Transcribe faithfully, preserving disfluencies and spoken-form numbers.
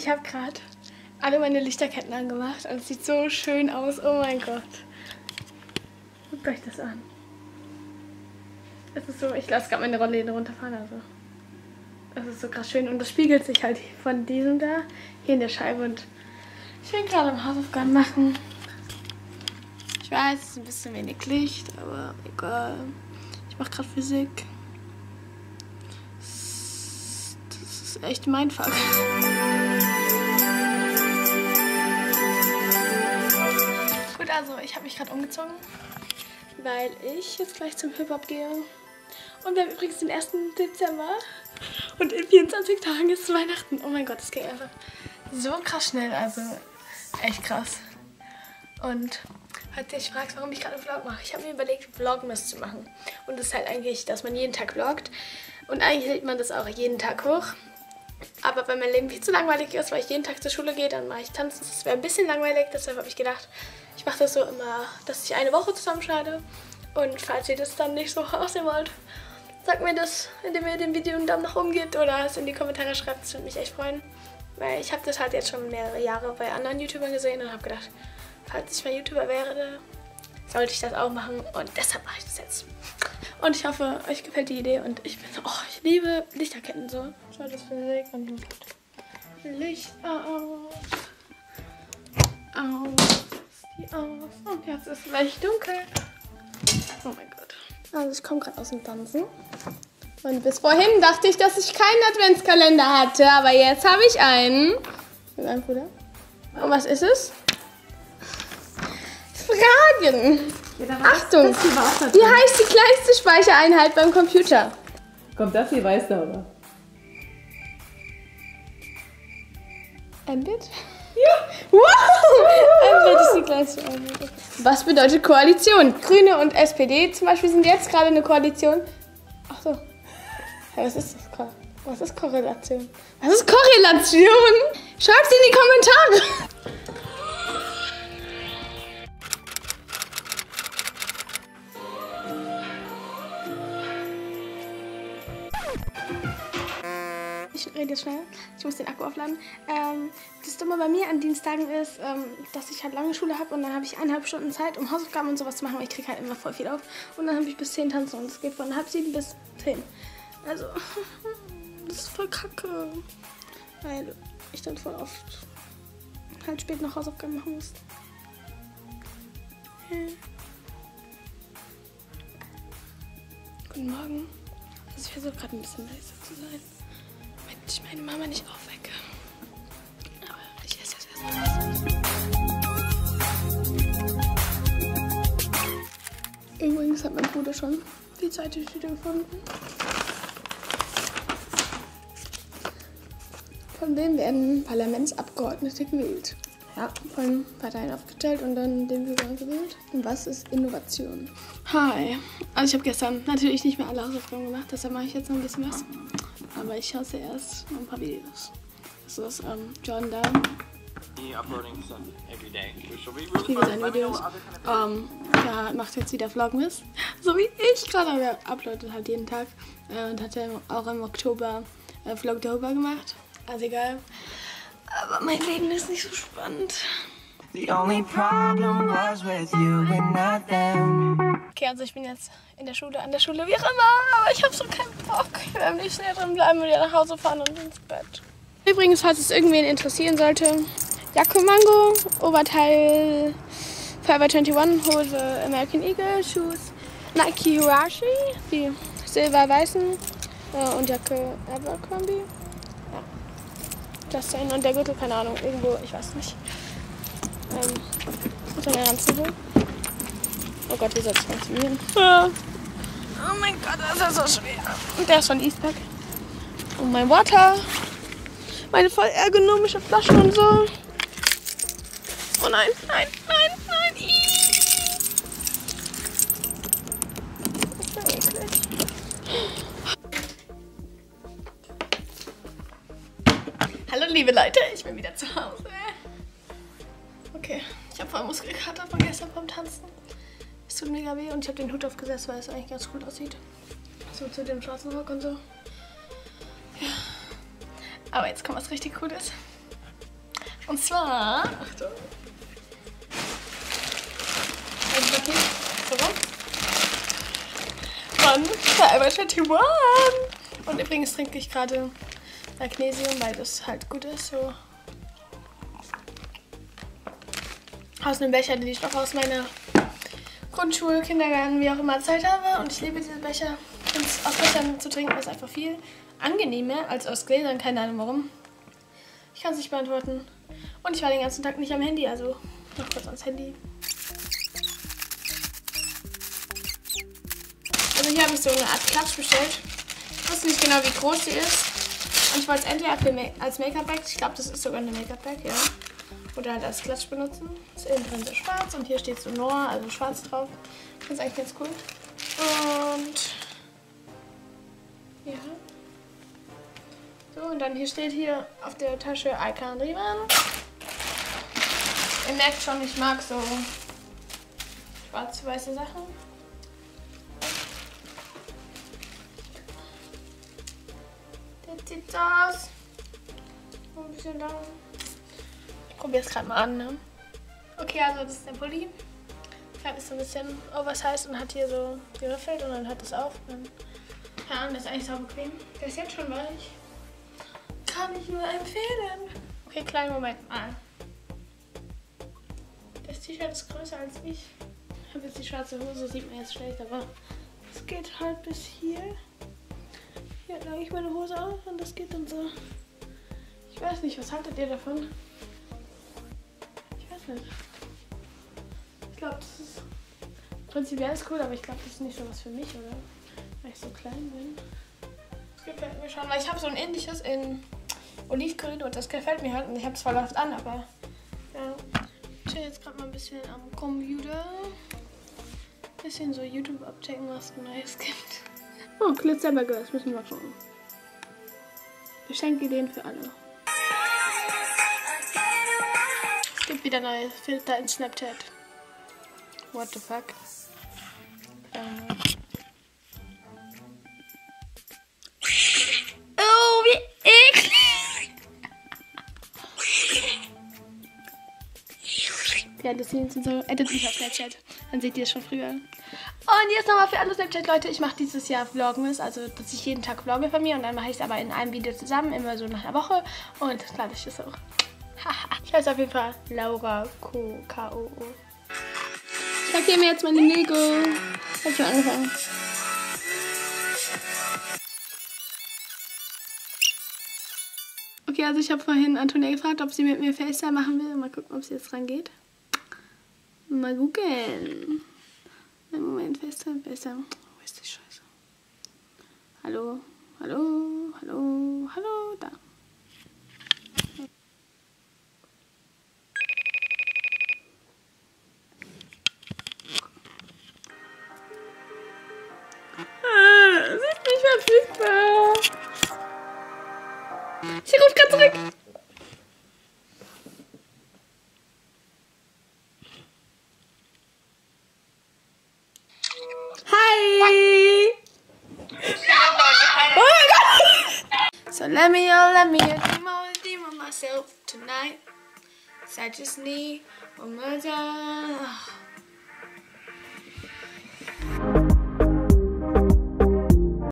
Ich habe gerade alle meine Lichterketten angemacht und es sieht so schön aus. Oh mein Gott. Guckt euch das an. Es ist so, ich lasse gerade meine Rollläden runterfahren, also. Das ist so krass schön und das spiegelt sich halt von diesem da hier in der Scheibe und ich bin gerade am Hausaufgaben machen. Ich weiß, es ist ein bisschen wenig Licht, aber egal. Ich mache gerade Physik. Das ist echt mein Fach. Gut, also ich habe mich gerade umgezogen, weil ich jetzt gleich zum Hip-Hop gehe. Und wir haben übrigens den ersten Dezember und in vierundzwanzig Tagen ist Weihnachten. Oh mein Gott, das geht einfach so krass schnell, also echt krass. Und falls ihr euch fragt, warum ich gerade einen Vlog mache, ich habe mir überlegt, Vlogmas zu machen. Und das ist halt eigentlich, dass man jeden Tag vloggt. Und eigentlich lädt man das auch jeden Tag hoch. Aber wenn mein Leben viel zu langweilig ist, weil ich jeden Tag zur Schule gehe, dann mache ich Tanzen. Das wäre ein bisschen langweilig, deshalb habe ich gedacht, ich mache das so immer, dass ich eine Woche zusammenschneide. Und falls ihr das dann nicht so aussehen wollt, sagt mir das, indem ihr dem Video einen Daumen nach oben gebt oder es in die Kommentare schreibt. Das würde mich echt freuen. Weil ich habe das halt jetzt schon mehrere Jahre bei anderen YouTubern gesehen und habe gedacht, falls ich mal YouTuber wäre, sollte ich das auch machen. Und deshalb mache ich das jetzt. Und ich hoffe, euch gefällt die Idee. Und ich bin so, oh, ich liebe Lichterketten so. Schaut das Physik und Licht aus. Aus. Die aus. Und jetzt ist es gleich dunkel. Oh mein Gott. Also ich komme gerade aus dem Tanzen. Und bis vorhin dachte ich, dass ich keinen Adventskalender hatte. Aber jetzt habe ich einen. Mit meinem Bruder. Und was ist es? Fragen. Ja, Achtung. Wie heißt die kleinste Speichereinheit beim Computer? Kommt das hier, weißt du, oder? Mbit? Ja. Wow! Mbit ist die kleinste Einheit. Was bedeutet Koalition? Grüne und S P D zum Beispiel sind jetzt gerade eine Koalition. Ach so. Ja, was ist das? Was ist Korrelation? Was ist Korrelation? Schreibt sie in die Kommentare. Ich rede jetzt schnell. Ich muss den Akku aufladen. Ähm, das Dumme bei mir an Dienstagen ist, ähm, dass ich halt lange Schule habe und dann habe ich eineinhalb Stunden Zeit, um Hausaufgaben und sowas zu machen. Aber ich kriege halt immer voll viel auf. Und dann habe ich bis zehn tanzen und es geht von halb sieben bis zehn. Also, das ist voll kacke. Weil ich dann voll oft halt spät noch Hausaufgaben machen muss. Hm. Guten Morgen. Also ich versuche gerade ein bisschen leiser zu sein, damit ich meine Mama nicht aufwecke. Aber ich esse jetzt erst. Übrigens hat mein Bruder schon die zweite Tüte gefunden. Von wem werden Parlamentsabgeordnete gewählt? Ja, von Parteien aufgestellt und dann den Bürgern gewählt. Und was ist Innovation? Hi. Also ich habe gestern natürlich nicht mehr alle Hausaufgaben gemacht, deshalb mache ich jetzt noch ein bisschen was. Aber ich schaue zuerst ein paar Videos. Das ist ähm, John Down. Ich liebe seine Videos. Ähm, der macht jetzt wieder Vlogmas. So wie ich gerade. Aber er uploadet halt jeden Tag. Äh, und hat ja auch im Oktober äh, Vlogtober gemacht. Also egal. Aber mein Leben ist nicht so spannend. The only problem was with you and not them. Okay, also ich bin jetzt in der Schule, an der Schule, wie auch immer, aber ich habe so keinen Bock. Ich will am liebsten hier drin bleiben und wieder nach Hause fahren und ins Bett. Übrigens, falls es irgendwen interessieren sollte, Jacke Mango, Oberteil Forever einundzwanzig, Hose American Eagle, Shoes Nike Huarashi, die silber-weißen äh, und Jacke Abercrombie. Das sein und der Gürtel, keine Ahnung, irgendwo, ich weiß nicht. Ähm, unter mir ranzuholen. Oh Gott, wie soll das funktionieren? Ah. Oh mein Gott, das ist so schwer. Und der ist von Eastpak. Und mein Water. Meine voll ergonomische Flaschen und so. Oh nein, nein, nein, nein. Das ist ja eklig. Hallo liebe Leute, ich bin wieder zu Hause. Okay, ich habe voll Muskelkater von gestern beim Tanzen. Es tut mega weh und ich habe den Hut aufgesetzt, weil es eigentlich ganz cool aussieht. So zu dem schwarzen Rock und so. Ja. Aber jetzt kommt was richtig Cooles. Und zwar, Achtung, ein Paket so rum von Verarbeitet Taiwan. Und übrigens trinke ich gerade Magnesium, weil das halt gut ist. So aus einem Becher, den ich noch aus meiner Grundschule, Kindergarten, wie auch immer Zeit habe. Und ich liebe diese Becher. Und aus Bechern zu trinken ist einfach viel angenehmer als aus Gläsern. Keine Ahnung warum. Ich kann es nicht beantworten. Und ich war den ganzen Tag nicht am Handy, also noch kurz ans Handy. Also hier habe ich so eine Art Klatsch bestellt. Ich wusste nicht genau, wie groß die ist. Und ich wollte es entweder für Ma- als Make-up-Bag, ich glaube, das ist sogar eine Make-up-Bag, ja. Oder halt als Klatsch benutzen. Ist innen drin so schwarz und hier steht so Noir, also schwarz drauf. Das ist eigentlich ganz cool. Und ja. So, und dann hier steht hier auf der Tasche I can't Riemann. Ihr merkt schon, ich mag so schwarz-weiße Sachen. Der sieht so aus. Ein bisschen lang. Ich probiere es gerade mal an, ne? Okay, also das ist der Pulli. Der ist so ein bisschen oversized und hat hier so geriffelt und dann hat es auf. Und keine Ahnung, das ist eigentlich sau bequem. Der ist jetzt schon weich. Kann ich nur empfehlen. Okay, kleinen Moment mal. Das T-Shirt ist größer als ich. Ich habe jetzt die schwarze Hose, sieht man jetzt schlecht, aber es geht halt bis hier. Hier lege ich meine Hose auf und das geht dann so. Ich weiß nicht, was haltet ihr davon? Ich weiß nicht. Ich glaube, das ist prinzipiell ist cool, aber ich glaube, das ist nicht so was für mich, oder? Weil ich so klein bin. Das gefällt mir schon, weil ich habe so ein ähnliches in Olivgrün und das gefällt mir halt und ich habe es voll oft an, aber ja. Ich chill jetzt gerade mal ein bisschen am Computer. Bisschen so YouTube abchecken, was es Neues gibt. Oh, Glitzerburger, das müssen wir schauen. Geschenkideen für alle. Es gibt wieder neue Filter in Snapchat. What the fuck? Ähm. Oh, wie eklig! Ja, das sind so. Edit mich auf Snapchat. Dann seht ihr es schon früher. Und jetzt nochmal für alle Snapchat-Leute. Ich mache dieses Jahr Vlogmas, also dass ich jeden Tag vlogge von mir und dann mache ich es aber in einem Video zusammen, immer so nach einer Woche und das lade ich das auch. Ich heiße auf jeden Fall Laura K O O. Ich lackiere mir jetzt meine Nägel. Hab schon angefangen. Okay, also ich habe vorhin Antonia gefragt, ob sie mit mir FaceTime machen will. Mal gucken, ob sie jetzt rangeht. Mal gucken. Moment, FaceTime, FaceTime. Wo ist die Scheiße? Hallo, hallo, hallo, hallo, da. Ah, sie ist nicht verfügbar. Sie ruft gerade zurück. So let me, oh, let me a dream, oh, a dream of myself tonight. 'Cause I just need one more time.